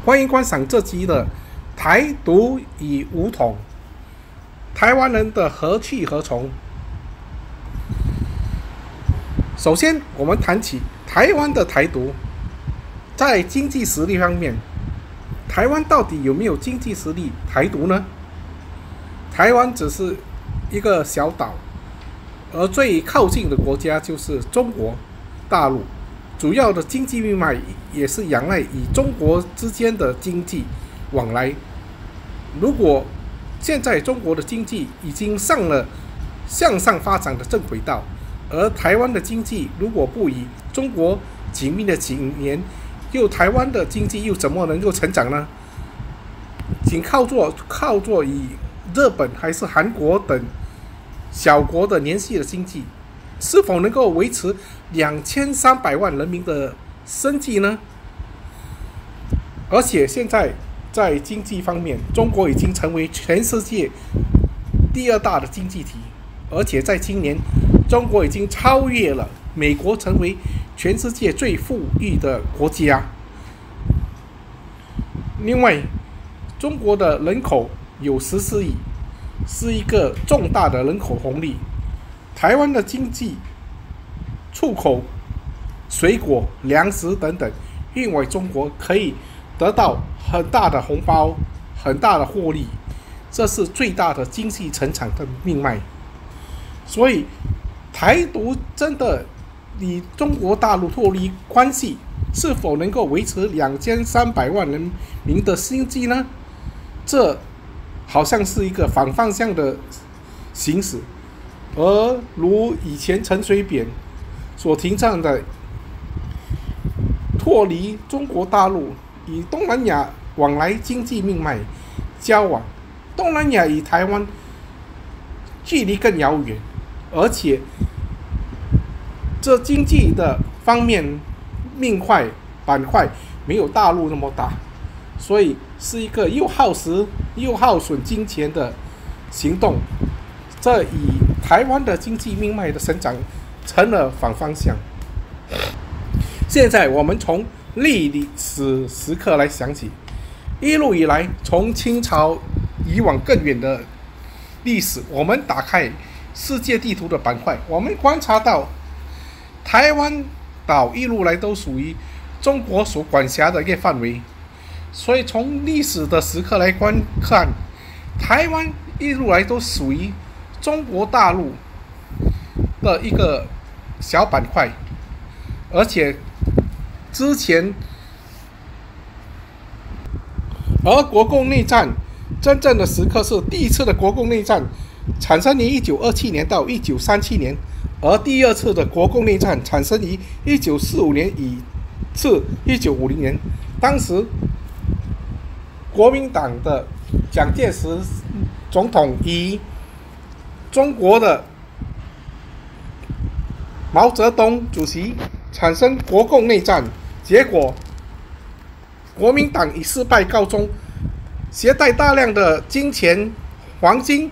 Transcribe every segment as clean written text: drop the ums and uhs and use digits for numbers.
欢迎观赏这集的台独与武统，台湾人的何去何从。首先，我们谈起台湾的台独，在经济实力方面，台湾到底有没有经济实力台独呢？台湾只是一个小岛，而最靠近的国家就是中国大陆，主要的经济命脉也是仰赖与中国之间的经济往来。如果现在中国的经济已经上了向上发展的正轨道，而台湾的经济如果不与中国紧密的紧连，台湾的经济又怎么能够成长呢？仅靠做以日本还是韩国等小国的联系的经济，是否能够维持2300万人民的生计呢？而且现在在经济方面，中国已经成为全世界第2大的经济体，而且在今年，中国已经超越了美国，成为全世界最富裕的国家。另外，中国的人口有14亿，是一个重大的人口红利。台湾的经济出口水果、粮食等等运往中国，可以得到很大的红包、很大的获利，这是最大的经济成长的命脉。所以，台独真的与中国大陆脱离关系，是否能够维持2300万人民的经济呢？这好像是一个反方向的行驶，而如以前陈水扁所提倡的脱离中国大陆，与东南亚往来经济命脉交往，东南亚与台湾距离更遥远，而且这经济的方面板块没有大陆那么大，所以是一个又耗时又耗损金钱的行动，这与台湾的经济命脉的成长成了反方向。现在我们从历史时刻来想起，一路以来，从清朝以往更远的历史，我们打开世界地图的板块，我们观察到台湾岛一路来都属于中国所管辖的一个范围，所以从历史的时刻来观看，台湾一路来都属于中国大陆的一个小板块，而且之前，而国共内战真正的时刻是第一次的国共内战产生于1927年到1937年，而第2次的国共内战产生于1945年至1950年。当时国民党的蒋介石总统与中国的毛泽东主席产生国共内战，结果国民党以失败告终，携带大量的金钱、黄金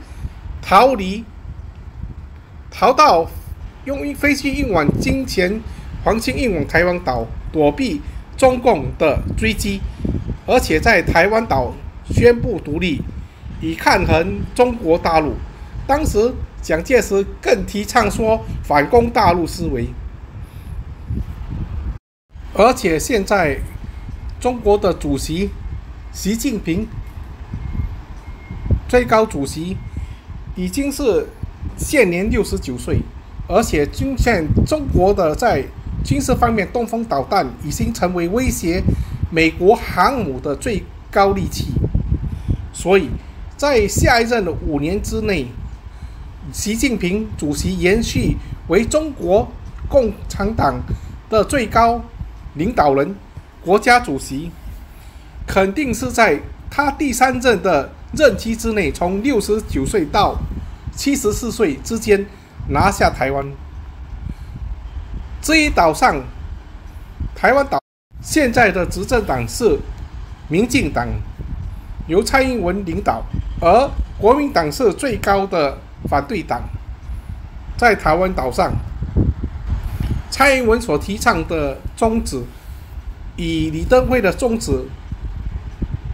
逃到用飞机运往金钱、黄金运往台湾岛，躲避中共的追击，而且在台湾岛宣布独立，以抗衡中国大陆。当时蒋介石更提倡说反攻大陆思维，而且现在中国的主席习近平最高主席已经是现年69岁，而且现中国的在军事方面，东风导弹已经成为威胁美国航母的最高利器，所以在下一任的5年之内，习近平主席延续为中国共产党的最高领导人、国家主席，肯定是在他第3任的任期之内，从69岁到74岁之间拿下台湾。至于岛上，台湾岛现在的执政党是民进党，由蔡英文领导，而国民党是最高的反对党。在台湾岛上，蔡英文所提倡的宗旨，与李登辉的宗旨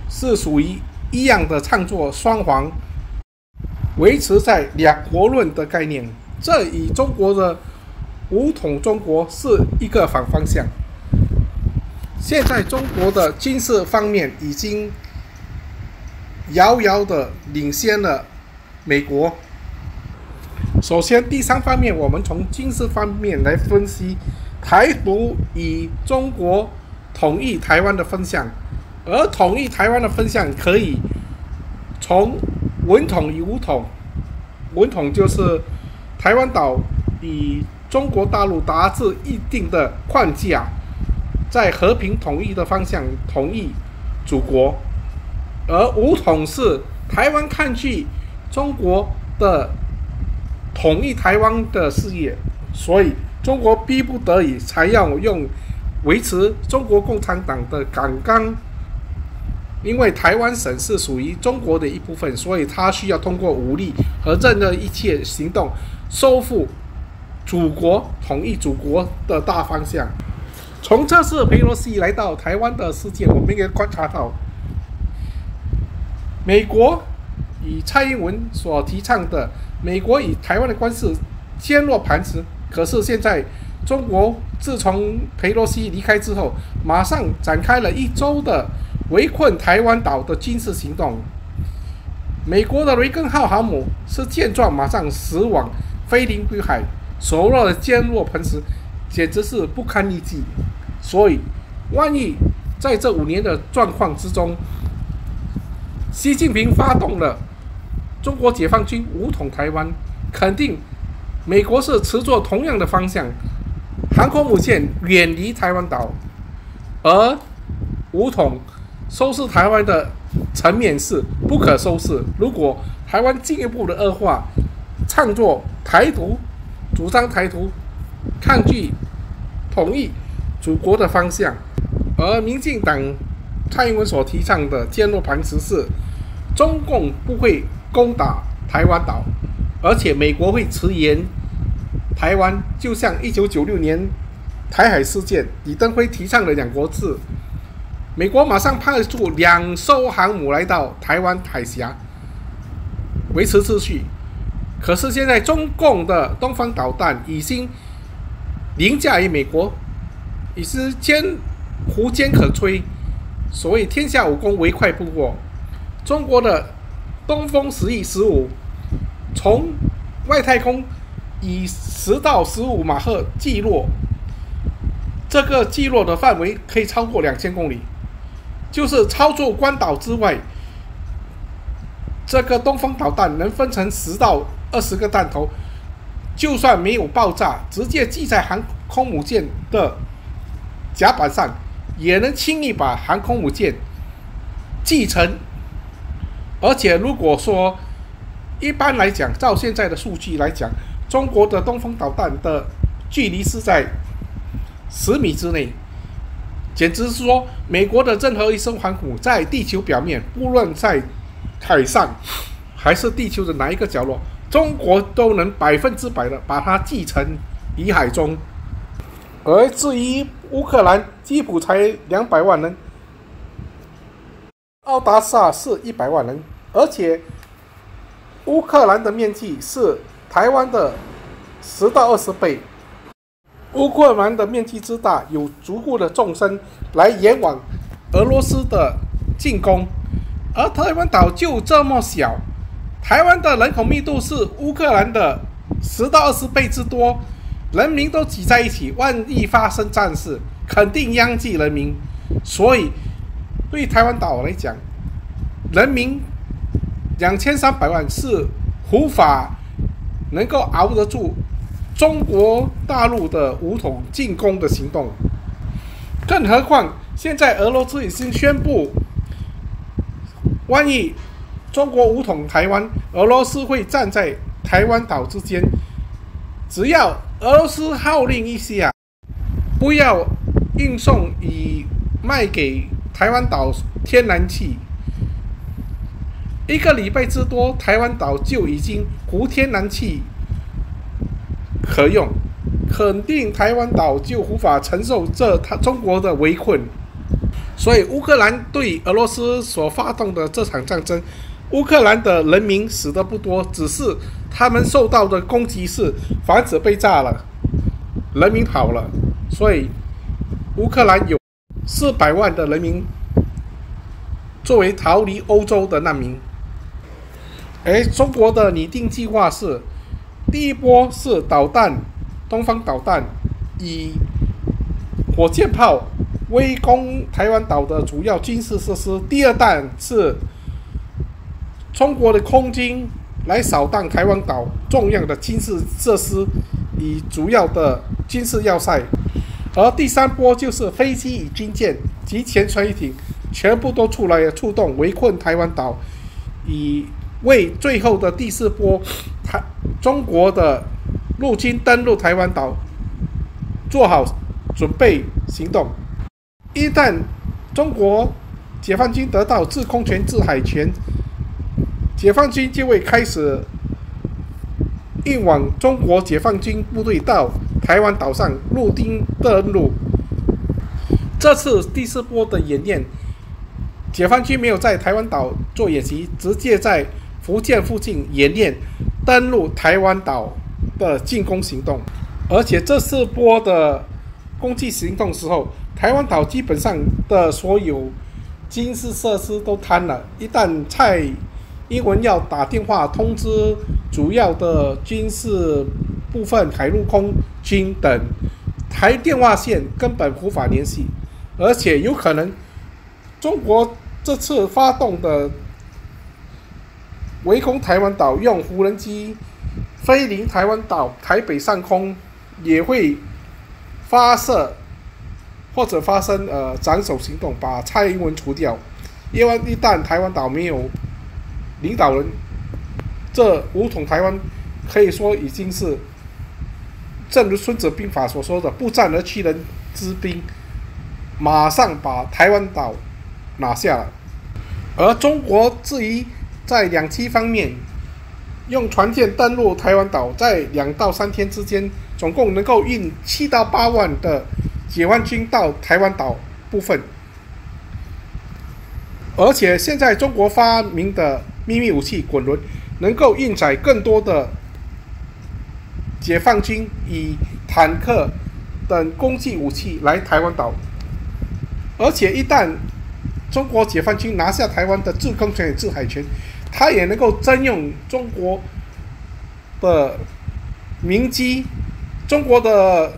是属于一样的唱作双簧，维持在两国论的概念，这与中国的武统中国是一个反方向。现在中国的军事方面已经遥遥的领先了美国。首先，第三方面，我们从军事方面来分析台独与中国统一台湾的分项，而统一台湾的分项可以从文统与武统。文统就是台湾岛与中国大陆达至一定的框架，在和平统一的方向统一祖国，而武统是台湾抗拒中国的统一台湾的事业，所以中国逼不得已才要用维持中国共产党的杆纲。因为台湾省是属于中国的一部分，所以他需要通过武力和任何一切行动收复祖国、统一祖国的大方向。从这次裴洛西来到台湾的事件，我们可以观察到，美国与蔡英文所提倡的美国与台湾的关系坚若磐石。可是现在中国自从裴洛西离开之后，马上展开了1周的围困台湾岛的军事行动。美国的雷根号航母是见状马上驶往菲律宾海，手握坚若磐石，简直是不堪一击。所以，万一在这5年的状况之中，习近平发动了中国解放军武统台湾，肯定美国是持着同样的方向，航空母舰远离台湾岛，而武统收拾台湾的层面是不可收拾。如果台湾进一步的恶化，唱作台独，主张台独，抗拒统一祖国的方向，而民进党蔡英文所提倡的坚若磐石是中共不会攻打台湾岛，而且美国会迟延台湾，就像1996年台海事件，李登辉提倡的2国制，美国马上派出2艘航母来到台湾海峡维持秩序。可是现在中共的东方导弹已经凌驾于美国，已是无坚可摧，所谓天下武功唯快不破。中国的东风11-15从外太空以10到15马赫击落，这个击落的范围可以超过2000公里，就是操作关岛之外，这个东风导弹能分成10到20个弹头，就算没有爆炸，直接系在航空母舰的甲板上，也能轻易把航空母舰击沉。而且如果说一般来讲，照现在的数据来讲，中国的东风导弹的距离是在10米之内，简直是说美国的任何一艘航母在地球表面，不论在海上还是地球的哪一个角落，中国都能100%的把它击沉于海中。而至于乌克兰，基辅才200万人，奥达萨是100万人，而且乌克兰的面积是台湾的10到20倍。乌克兰的面积之大，有足够的纵深来延往俄罗斯的进攻，而台湾岛就这么小，台湾的人口密度是乌克兰的10到20倍之多，人民都挤在一起，万一发生战事，肯定殃及人民。所以对台湾岛来讲，人民2300万是无法能够熬得住中国大陆的武统进攻的行动。更何况现在俄罗斯已经宣布，万一中国武统台湾，俄罗斯会站在台湾岛之间，只要俄罗斯号令一下，不要运送以卖给台湾岛天然气，1个礼拜之多，台湾岛就已经无天然气可用，肯定台湾岛就无法承受中国的围困。 所以乌克兰对俄罗斯所发动的这场战争，乌克兰的人民死的不多，只是他们受到的攻击是房子被炸了，人民跑了，所以乌克兰有400万的人民作为逃离欧洲的难民。而中国的拟定计划是，第一波是导弹，东方导弹以火箭炮围攻台湾岛的主要军事设施，第二弹是中国的空军来扫荡台湾岛重要的军事设施以主要的军事要塞，而第三波就是飞机与军舰及潜水艇全部都出来出动围困台湾岛，以为最后的第4波中国的陆军登陆台湾岛做好准备行动。一旦中国解放军得到制空权、制海权，解放军就会开始运往中国解放军部队到台湾岛上陆丁登陆。这次第4波的演练，解放军没有在台湾岛做演习，直接在福建附近演练登陆台湾岛的进攻行动。而且这4波的攻击行动时候，台湾岛基本上的所有军事设施都瘫了。一旦蔡英文要打电话通知主要的军事部分、海陆空军等，台电话线根本无法联系，而且有可能中国这次发动的围攻台湾岛，用无人机飞临台湾岛台北上空，也会发射或者发生斩首行动，把蔡英文除掉。因为一旦台湾岛没有领导人，这武统台湾可以说已经是正如孙子兵法所说的不战而屈人之兵，马上把台湾岛拿下了。而中国至于在两栖方面，用船舰登陆台湾岛，在2到3天之间，总共能够运7到8万的解放军到台湾岛部分。而且现在中国发明的秘密武器滚轮，能够运载更多的解放军以坦克等攻击武器来台湾岛。而且一旦中国解放军拿下台湾的制空权与制海权，它也能够征用中国的民机，中国的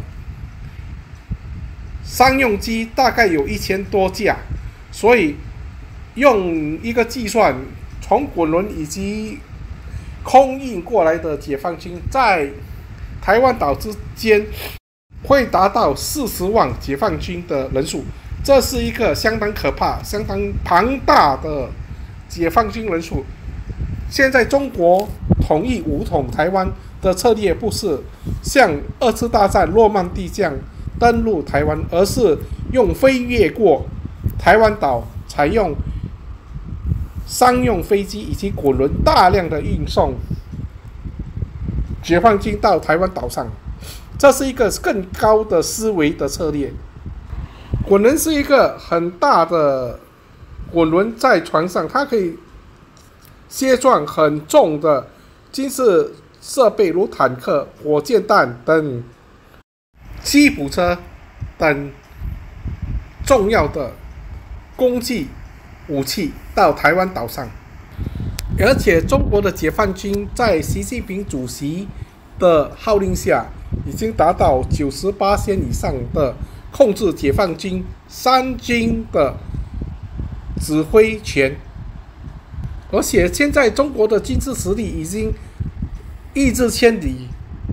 商用机大概有1000多架，所以用一个计算，从滚轮以及空运过来的解放军在台湾岛之间会达到40万解放军的人数，这是一个相当可怕、相当庞大的解放军人数。现在中国统一武统台湾的策略不是像2次大战诺曼底这样登陆台湾，而是用飞越过台湾岛，采用商用飞机以及滚轮大量的运送解放军到台湾岛上，这是一个更高的思维的策略。滚轮是一个很大的滚轮在船上，它可以卸装很重的军事设备，如坦克、火箭弹等吉普车等重要的攻击武器到台湾岛上。而且中国的解放军在习近平主席的号令下，已经达到98%以上的控制解放军3军的指挥权。而且现在中国的军事实力已经一掷千里，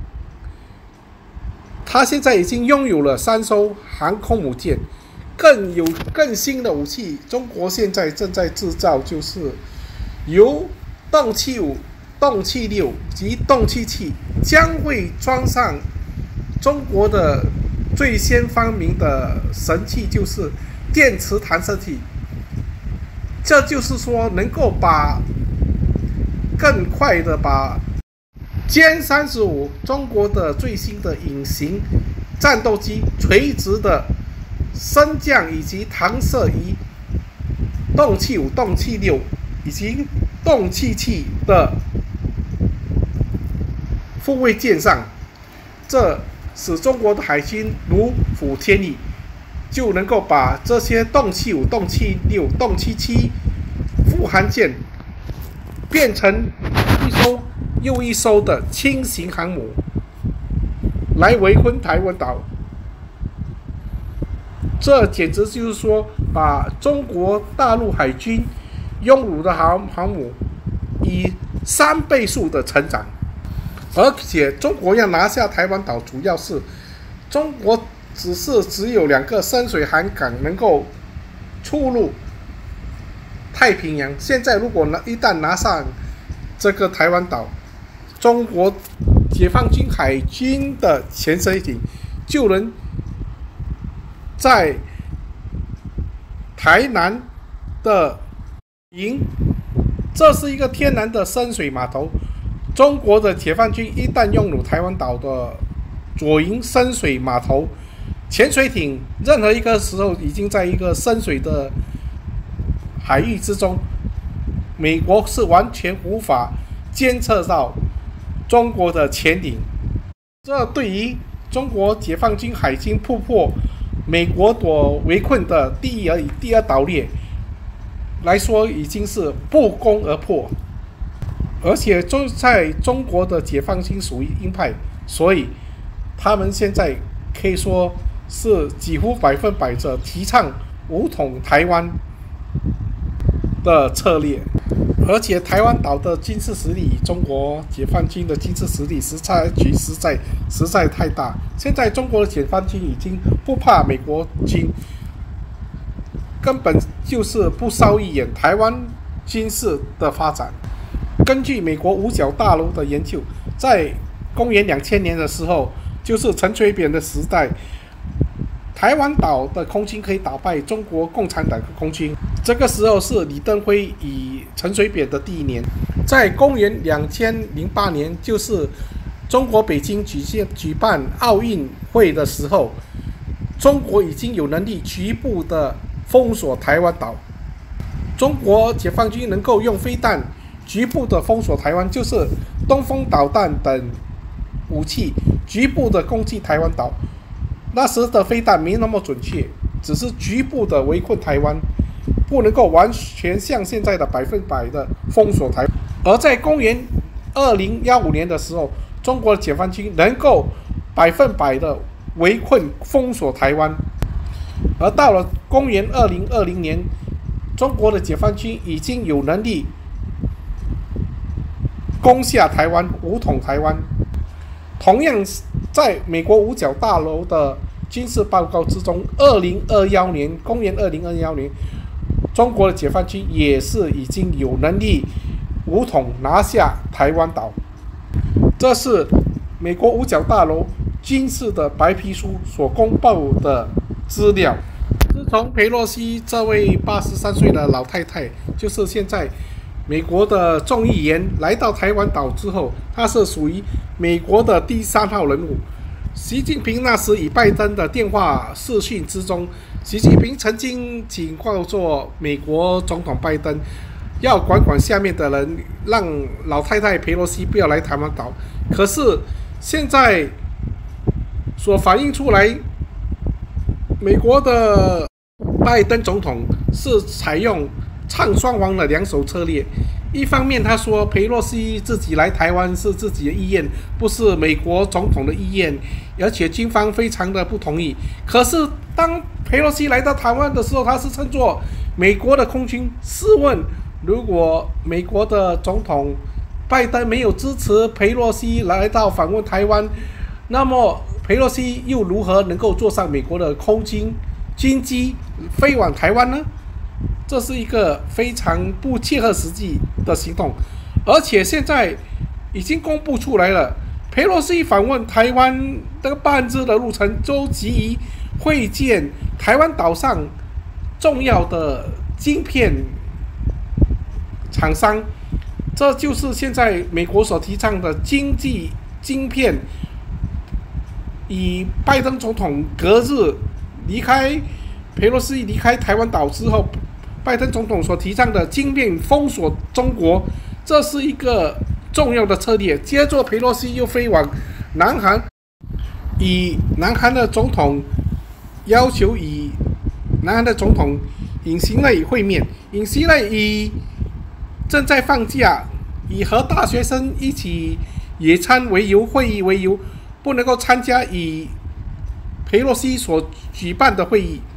他现在已经拥有了3艘航空母舰，更新的武器。中国现在正在制造，就是由动气5、动气6及动气7将会装上中国的最先发明的神器，就是电磁弹射器。这就是说，能够更快的把歼35中国的最新的隐形战斗机垂直的升降以及搪塞于动气5、动气6以及动气7的护卫舰上，这使中国的海军如虎添翼，就能够把这些动气5、动气6、动气7护航舰变成一艘又一艘的轻型航母，来围困台湾岛。这简直就是说，把中国大陆海军拥有的航母以3倍数的成长。而且中国要拿下台湾岛，主要是中国只有2个深水航港能够出入太平洋。现在如果一旦拿上这个台湾岛，中国解放军海军的潜水艇就能在台南的营，这是一个天然的深水码头。中国的解放军一旦拥有台湾岛的左营深水码头，潜水艇任何一个时候已经在一个深水的海域之中，美国是完全无法监测到中国的潜艇。这对于中国解放军海军突破美国所围困的第二岛链来说，已经是不攻而破。而且在中国的解放军属于鹰派，所以他们现在可以说是几乎100%的提倡武统台湾的策略。而且台湾岛的军事实力，中国解放军的军事实力实在太大。现在中国的解放军已经不怕美国军，根本就是不稍一眼台湾军事的发展。根据美国五角大楼的研究，在公元2000年的时候，就是陈水扁的时代，台湾岛的空军可以打败中国共产党的空军。这个时候是李登辉与陈水扁的第1年。在公元2008年，就是中国北京举办奥运会的时候，中国已经有能力局部的封锁台湾岛。中国解放军能够用飞弹局部的封锁台湾，就是东风导弹等武器局部的攻击台湾岛。那时的飞弹没那么准确，只是局部的围困台湾，不能够完全像现在的100%的封锁台湾。而在公元2015年的时候，中国的解放军能够100%的围困封锁台湾。而到了公元2020年，中国的解放军已经有能力攻下台湾，武统台湾。同样，在美国五角大楼的军事报告之中公元2021年，中国的解放军也是已经有能力武统拿下台湾岛。这是美国五角大楼军事的白皮书所公布的资料。自从裴洛西这位83岁的老太太，就是现在美国的众议员来到台湾岛之后，他是属于美国的第3号人物。习近平那时与拜登的电话视讯之中，习近平曾经警告过美国总统拜登，要管下面的人，让老太太裴洛西不要来台湾岛。可是现在所反映出来，美国的拜登总统是采用唱双簧的2手策略。一方面他说裴洛西自己来台湾是自己的意愿，不是美国总统的意愿，而且军方非常的不同意。可是当裴洛西来到台湾的时候，他是称作美国的空军。试问，如果美国的总统拜登没有支持裴洛西来到访问台湾，那么裴洛西又如何能够坐上美国的空军军机飞往台湾呢？这是一个非常不切合实际的行动。而且现在已经公布出来了，裴洛西访问台湾的半日的路程都急于会见台湾岛上重要的晶片厂商。这就是现在美国所提倡的经济晶片，以拜登总统隔日离开佩洛西离开台湾岛之后，拜登总统所提倡的晶片封锁中国，这是一个重要的策略。接着，佩洛西又飞往南韩，与南韩的总统要求与南韩的总统尹锡悦会面。尹锡悦以正在放假，以和大学生一起野餐为由，会议为由，不能够参加与佩洛西所举办的会议。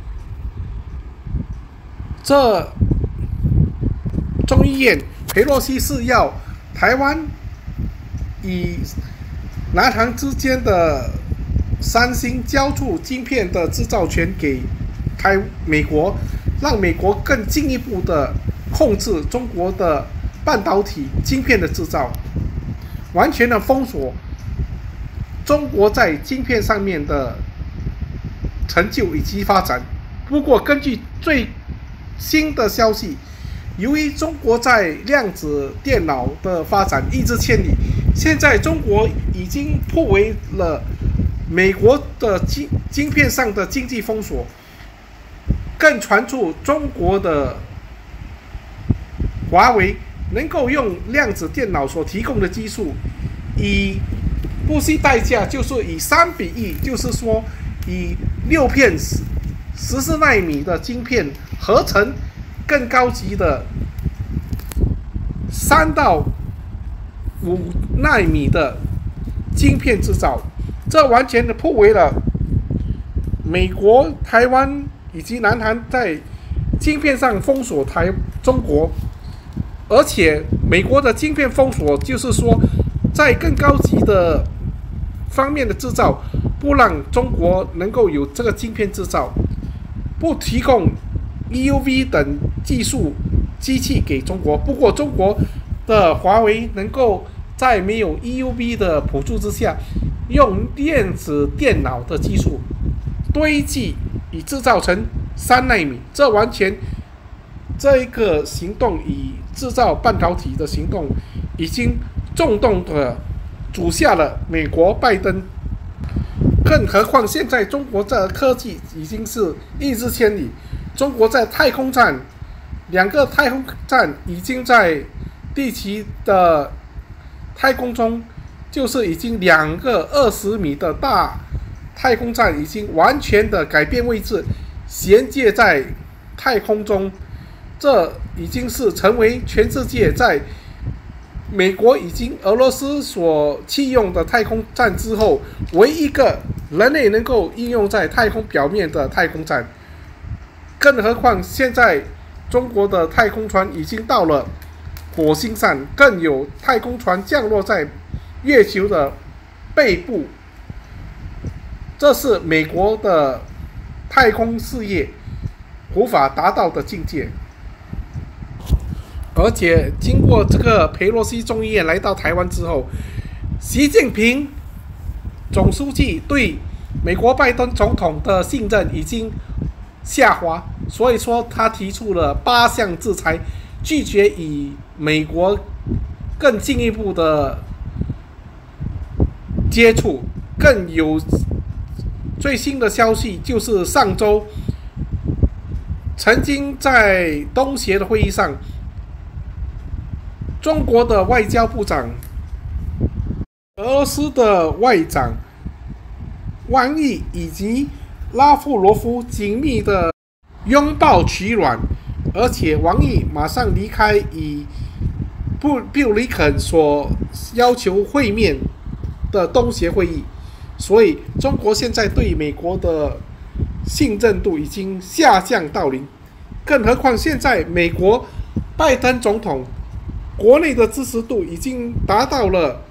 这众议院佩洛西是要台湾与南韩之间的三星交出晶片的制造权给美国，让美国更进一步的控制中国的半导体晶片的制造，完全的封锁中国在晶片上面的成就以及发展。不过，根据最新的消息，由于中国在量子电脑的发展一日千里，现在中国已经破为了美国的晶片上的经济封锁，更传出中国的华为能够用量子电脑所提供的技术，以不惜代价，就是以3:1，就是说以6片14奈米的晶片合成更高级的3到5奈米的晶片制造，这完全的破为了美国、台湾以及南韩在晶片上封锁中国，而且美国的晶片封锁就是说，在更高级的方面的制造，不让中国能够有这个晶片制造，不提供 EUV 等技术机器给中国。不过，中国的华为能够在没有 EUV 的补助之下，用电子电脑的技术堆积以制造成3奈米，这完全这一个行动以制造半导体的行动，已经重动的阻下了美国拜登。更何况现在中国的科技已经是一日千里，中国在太空站2个太空站已经在地球的太空中，就是已经2个20米的大太空站已经完全的改变位置，衔接在太空中。这已经是成为全世界在美国以及俄罗斯所弃用的太空站之后，唯一一个人类能够应用在太空表面的太空站。更何况现在中国的太空船已经到了火星上，更有太空船降落在月球的背部，这是美国的太空事业无法达到的境界。而且经过这个佩洛西众议院来到台湾之后，习近平总书记对美国拜登总统的信任已经下滑，所以说他提出了8项制裁，拒绝与美国更进一步的接触。更有最新的消息，就是上周曾经在东协的会议上，中国的外交部长、俄罗斯的外长王毅以及拉夫罗夫紧密的拥抱取暖，而且王毅马上离开以比尔林肯所要求会面的东协会议，所以中国现在对美国的信任度已经下降到0，更何况现在美国拜登总统国内的支持度已经达到了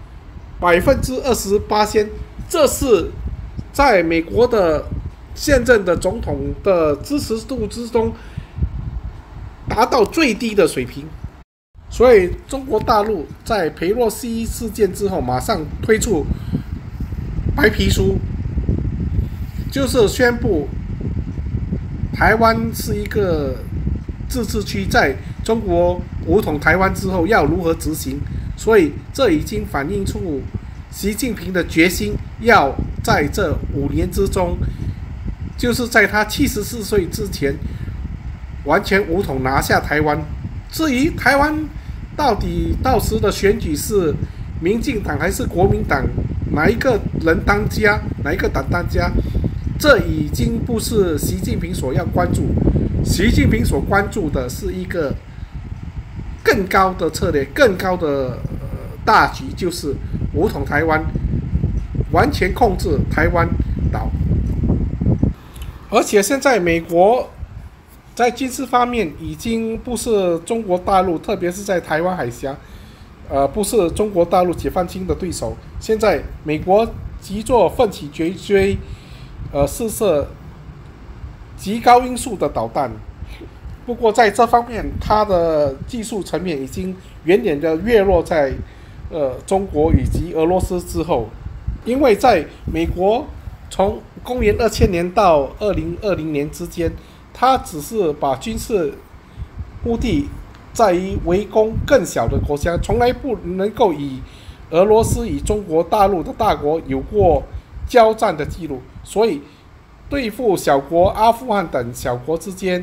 28%，这是在美国的现任的总统的支持度之中达到最低的水平。所以中国大陆在佩洛西事件之后，马上推出白皮书，就是宣布台湾是一个自治区，在中国武统台湾之后要如何执行。所以这已经反映出习近平的决心，要在这5年之中就是在他74岁之前，完全武统拿下台湾。至于台湾到底到时的选举是民进党还是国民党，哪一个人当家，哪一个党当家，这已经不是习近平所要关注。习近平所关注的是一个更高的策略，更高的大局，就是武统台湾，完全控制台湾岛。而且现在美国在军事方面已经不是中国大陆，特别是在台湾海峡，不是中国大陆解放军的对手。现在美国急作奋起直追，试射极高音速的导弹。不过在这方面，它的技术层面已经远远的跃落在中国以及俄罗斯之后。因为在美国从公元2000年到2020年之间，它只是把军事目的在于围攻更小的国家，从来不能够以俄罗斯与中国大陆的大国有过交战的记录，所以对付小国阿富汗等小国之间，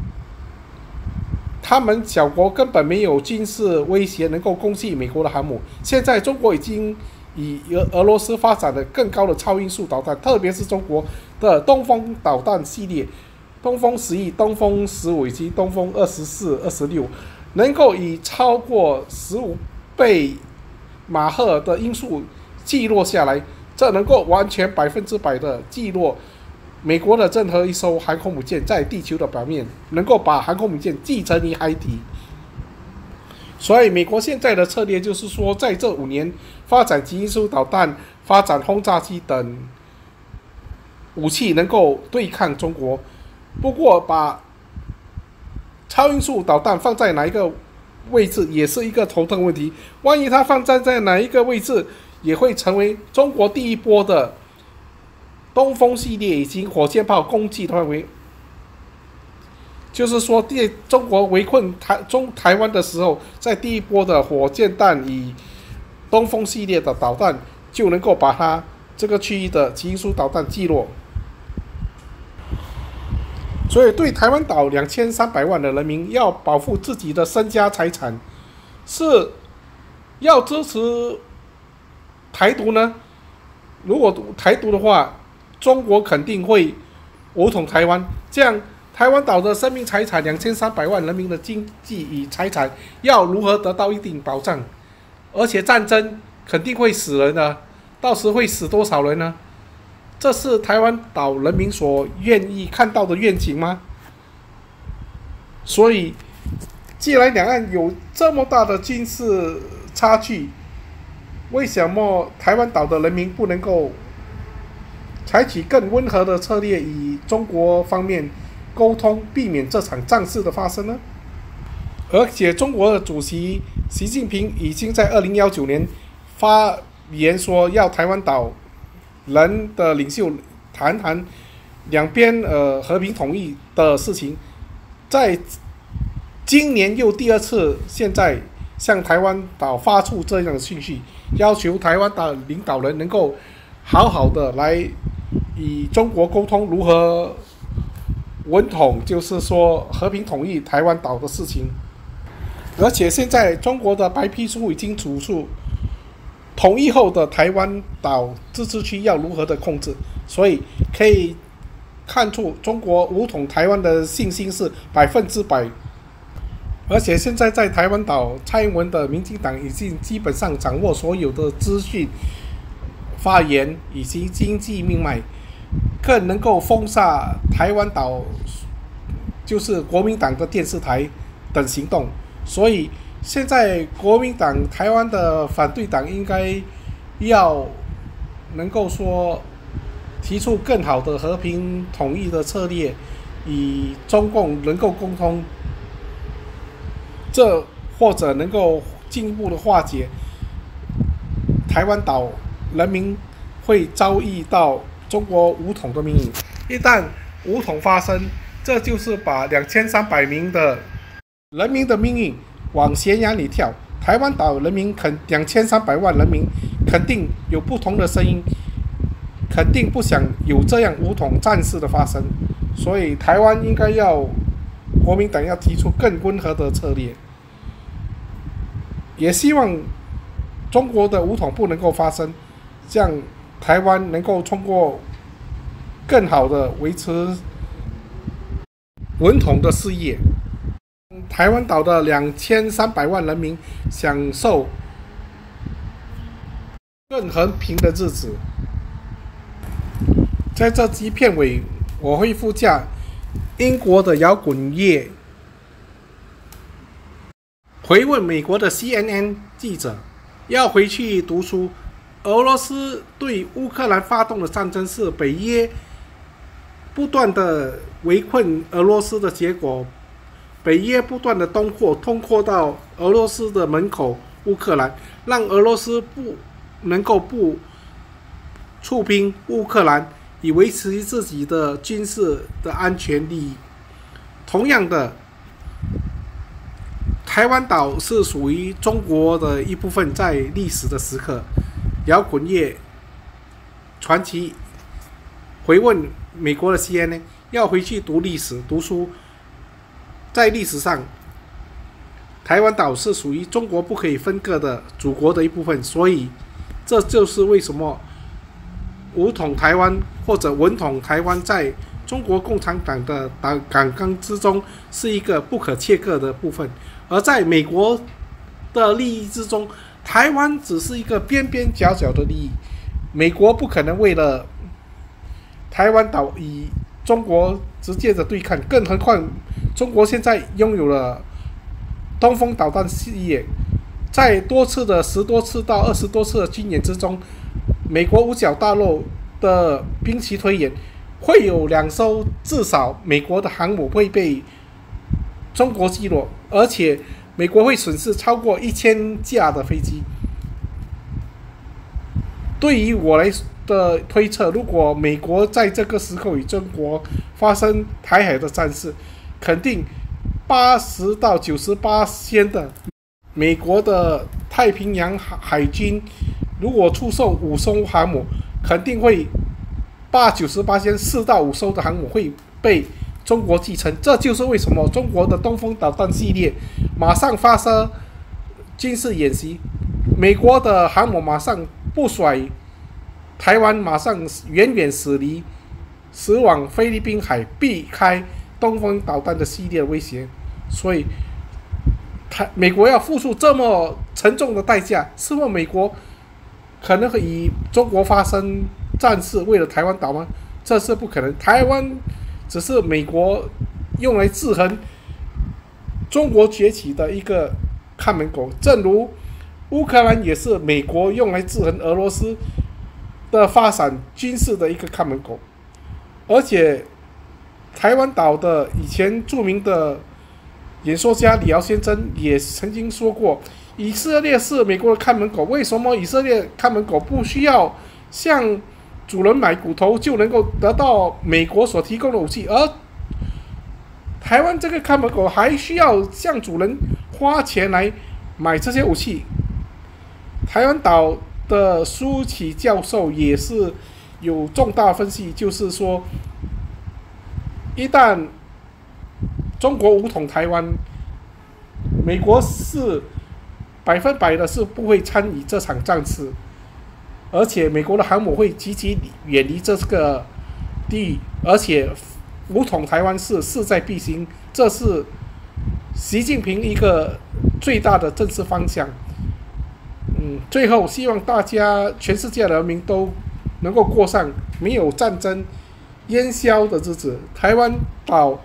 他们小国根本没有军事威胁能够攻击美国的航母。现在中国已经以俄罗斯发展了更高的超音速导弹，特别是中国的东风导弹系列，东风11、东风15以及东风24、26，能够以超过15倍马赫的音速击落下来，这能够完全100%的击落美国的任何一艘航空母舰在地球的表面，能够把航空母舰击沉于海底。所以美国现在的策略就是说，在这5年发展极音速导弹、发展轰炸机等武器，能够对抗中国。不过把超音速导弹放在哪一个位置也是一个头疼问题，万一它放在哪一个位置，也会成为中国第一波的东风系列以及火箭炮攻击的范围。就是说，中国围困台湾的时候，在第一波的火箭弹与东风系列的导弹，就能够把它这个区域的极音速导弹击落。所以，对台湾岛2300万的人民，要保护自己的身家财产，是要支持台独呢？如果台独的话，中国肯定会武统台湾，这样台湾岛的生命财产2300万人民的经济与财产要如何得到一定保障？而且战争肯定会死人的，到时会死多少人呢？这是台湾岛人民所愿意看到的愿景吗？所以，既然两岸有这么大的军事差距，为什么台湾岛的人民不能够采取更温和的策略，与中国方面沟通，避免这场战事的发生呢？而且，中国的主席习近平已经在2019年发言说，要台湾岛人的领袖谈谈两边和平统一的事情，在今年又第2次，现在向台湾岛发出这样的讯息，要求台湾岛领导人能够好好的来与中国沟通如何稳统，就是说和平统一台湾岛的事情。而且现在中国的白皮书已经指出，统一后的台湾岛自治区要如何的控制，所以可以看出中国武统台湾的信心是100%。而且现在在台湾岛，蔡英文的民进党已经基本上掌握所有的资讯、发言以及经济命脉，更能够封杀台湾岛，就是国民党的电视台等行动。所以现在国民党台湾的反对党应该要能够说提出更好的和平统一的策略，与中共能够沟通，这或者能够进一步的化解台湾岛人民会遭遇到中国武统的命运。一旦武统发生，这就是把2300名的人民的命运往悬崖里跳。台湾岛人民2300万人民肯定有不同的声音， 肯定不想有这样武统战事的发生，所以台湾应该要国民党要提出更温和的策略，也希望中国的武统不能够发生，这样台湾能够通过更好的维持文统的事业。台湾岛的2300万人民享受更和平的日子。在这集片尾，我会附加英国的摇滚乐回问美国的 CNN 记者，要回去读书。俄罗斯对乌克兰发动的战争是北约不断的围困俄罗斯的结果，北约不断的通货到俄罗斯的门口乌克兰，让俄罗斯不能够不出兵乌克兰，以维持自己的军事的安全利益。同样的，台湾岛是属于中国的一部分，在历史的时刻，摇滚乐传奇回问美国的 CNN 要回去读历史读书，在历史上，台湾岛是属于中国不可以分割的祖国的一部分，所以这就是为什么武统台湾或者文统台湾在中国共产党的党纲之中是一个不可切割的部分，而在美国的利益之中，台湾只是一个边边角角的利益。美国不可能为了台湾岛与中国直接的对抗，更何况中国现在拥有了东风导弹系列，在10多次到20多次的军演之中，美国五角大楼的兵棋推演会有2艘至少美国的航母会被中国击落，而且美国会损失超过1000架的飞机。对于我来的推测，如果美国在这个时候与中国发生台海的战事，肯定80到98%的美国的太平洋海军如果出售5艘航母，肯定会98%4到5艘的航母会被中国继承。这就是为什么中国的东风导弹系列马上发射军事演习，美国的航母马上不甩台湾，马上远远驶往菲律宾海，避开东风导弹的系列威胁。所以美国要付出这么沉重的代价，是否美国可能会与中国发生战事，为了台湾岛吗？这是不可能。台湾只是美国用来制衡中国崛起的一个看门狗，正如乌克兰也是美国用来制衡俄罗斯的发展军事的一个看门狗。而且台湾岛的以前著名的演说家李敖先生也曾经说过，以色列是美国的看门狗。为什么以色列看门狗不需要向主人买骨头就能够得到美国所提供的武器，而台湾这个看门狗还需要向主人花钱来买这些武器？台湾岛的苏启教授也是有重大分析，就是说，一旦中国武统台湾，美国是100%的是不会参与这场战事，而且美国的航母会极其远离这个地域，而且武统台湾是势在必行，这是习近平一个最大的政治方向。最后希望大家全世界的人民都能够过上没有战争烟硝的日子，台湾岛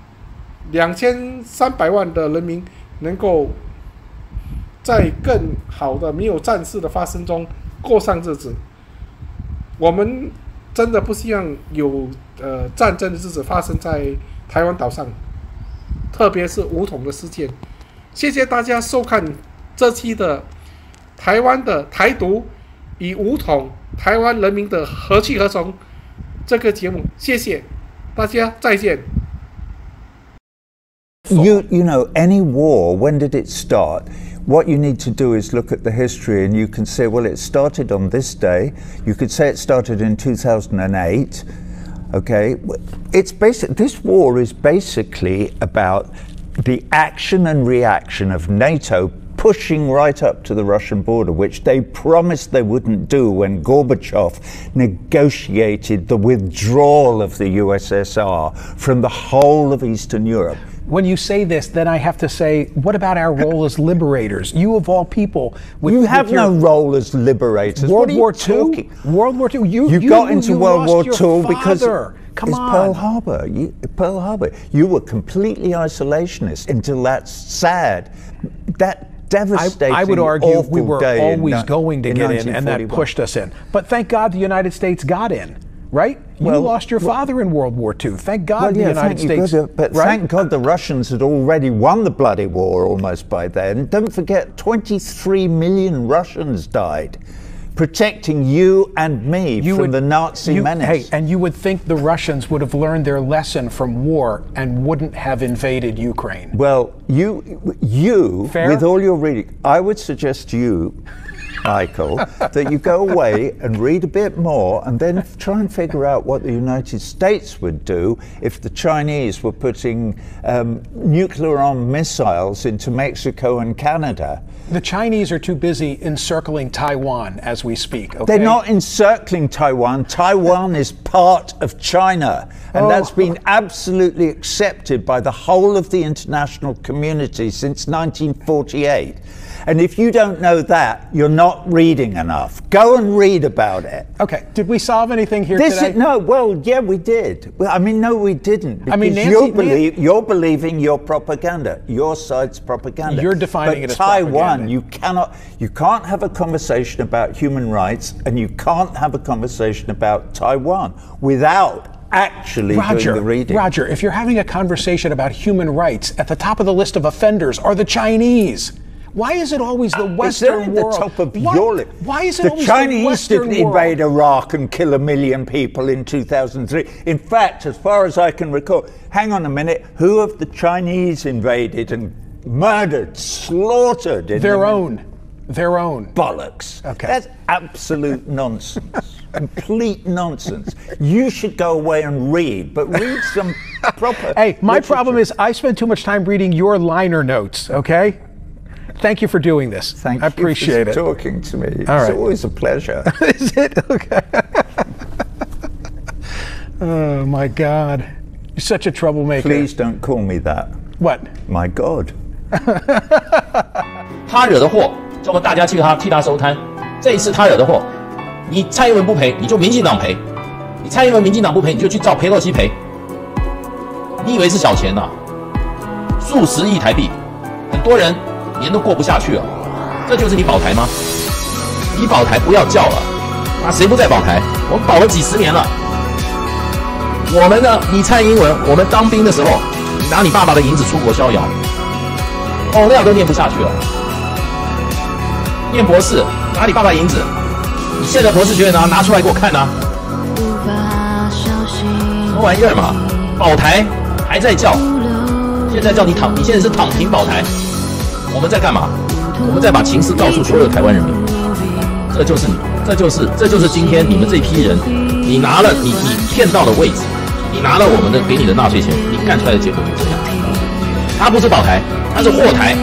2300万的人民能够在更好的没有战事的发生中过上日子。我们真的不希望有战争的日子发生在台湾岛上，特别是武统的事件。谢谢大家收看这期的台湾的台独与武统台湾人民的何去何从这个节目，谢谢大家，再见。 You know, any war, when did it start? What you need to do is look at the history, and you can say, well, it started on this day. You could say it started in 2008. Okay, it's this war is basically about the action and reaction of NATO pushing right up to the Russian border, which they promised they wouldn't do when Gorbachev negotiated the withdrawal of the USSR from the whole of Eastern Europe. When you say this, then I have to say, what about our role as liberators? You of all people, you have no role as liberators. World War II. World War II. You got into World War II because Come on. Pearl Harbor. Pearl Harbor. You were completely isolationist until that sad, that devastating, I would argue we were day always going to get in, and that pushed us in. But thank God the United States got in. Right? You lost your father in World War II. Thank God the United States. But thank God the Russians had already won the bloody war almost by then. Don't forget, 23 million Russians died protecting you and me from the Nazi menace. Hey, and you would think the Russians would have learned their lesson from war and wouldn't have invaded Ukraine. Well, you with all your reading, I would suggest to you, Michael, that you go away and read a bit more and then try and figure out what the United States would do if the Chinese were putting nuclear-armed missiles into Mexico and Canada. The Chinese are too busy encircling Taiwan as we speak. Okay? They're not encircling Taiwan. Taiwan is part of China, and that's been absolutely accepted by the whole of the international community since 1948. And if you don't know that, you're not reading enough. Go and read about it. Okay. Did we solve anything here today? No. Well, yeah, we did. Well, I mean, no, we didn't. Because you're believing your propaganda, your side's propaganda. You're defining it as Taiwan, propaganda. you can't have a conversation about human rights, and you can't have a conversation about Taiwan without actually doing the reading. Roger, if you're having a conversation about human rights, at the top of the list of offenders are the Chinese. Why is it always the Western world? The top of your list. Why is it always the Chinese Western didn't world? invade Iraq and kill 1 million people in 2003. In fact, as far as I can recall, hang on a minute, who have the Chinese invaded and murdered, slaughtered? Their own. Bollocks. Okay. That's absolute nonsense. Complete nonsense. You should go away and read, but read some proper Hey, my literature. problem is I spend too much time reading your liner notes, okay? Thank you for doing this. Thank I appreciate you for it. talking to me. All right. It's always a pleasure. Is it? Okay. Oh, my God. You're such a troublemaker. Please don't call me that. What? My God. 他惹的祸，叫做大家替他收摊。这一次他惹的祸，你蔡英文不赔，你就民进党赔；你蔡英文、民进党不赔，你就去找裴洛西赔。你以为是小钱呐、数十亿台币，很多人年都过不下去了。这就是你保台吗？你保台不要叫了，啊，谁不在保台？我们保了几十年了。我们呢？你蔡英文，我们当兵的时候，你拿你爸爸的银子出国逍遥，口料都念不下去了。念博士，拿你爸爸银子，你现在博士学位拿出来给我看啊！什么玩意儿嘛？保台还在叫，现在叫你躺，你现在是躺平保台。我们在干嘛？我们在把情势告诉所有的台湾人民。这就是你，这就是今天你们这批人，你拿了你骗到的位置，你拿了我们的给你的纳税钱，你干出来的结果就这样。他不是保台，他是祸台。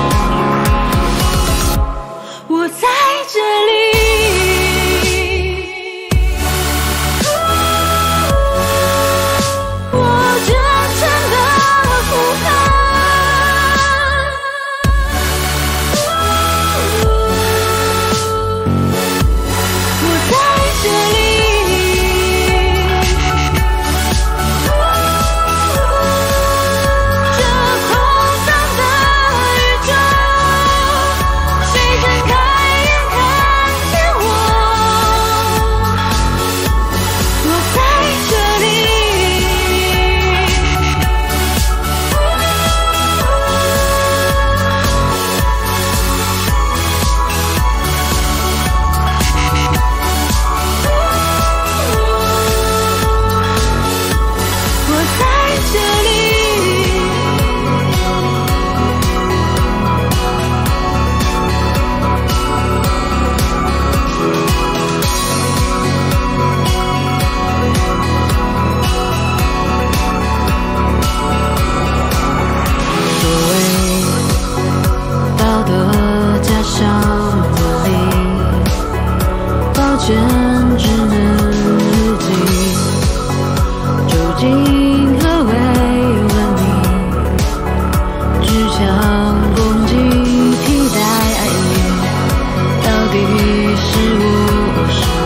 我在这里。 底是我。